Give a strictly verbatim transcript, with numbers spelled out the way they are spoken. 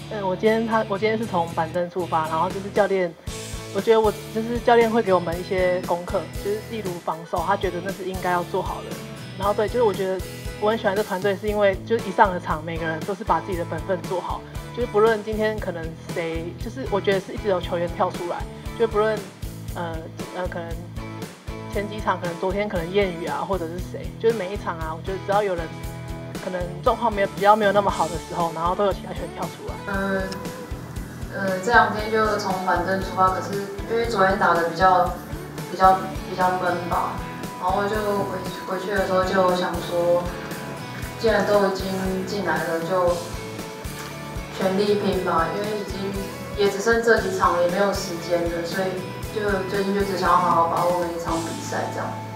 嗯，我今天他我今天是从板凳出发，然后就是教练，我觉得我就是教练会给我们一些功课，就是例如防守，他觉得那是应该要做好的。然后对，就是我觉得我很喜欢这团队，是因为就是一上了场，每个人都是把自己的本分做好，就是不论今天可能谁，就是我觉得是一直有球员跳出来，就不论呃呃可能前几场可能昨天可能谚语啊，或者是谁，就是每一场啊，我觉得只要有人可能状况没有比较没有那么好的时候，然后都有其他球员跳出来。 嗯，呃，这两天就从板凳出发，可是因为昨天打的比较比较比较闷吧，然后就回回去的时候就想说，既然都已经进来了，就全力拼吧，因为已经也只剩这几场，也没有时间了，所以就最近就只想要好好把握每一场比赛这样。